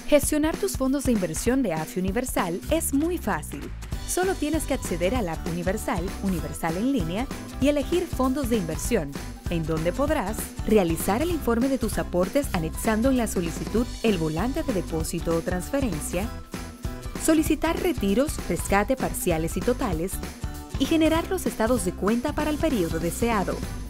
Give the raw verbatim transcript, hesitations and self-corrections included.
Gestionar tus fondos de inversión de A F I Universal es muy fácil. Solo tienes que acceder a la app Universal, Universal en línea, y elegir fondos de inversión, en donde podrás realizar el informe de tus aportes anexando en la solicitud el volante de depósito o transferencia, solicitar retiros, rescate parciales y totales, y generar los estados de cuenta para el periodo deseado.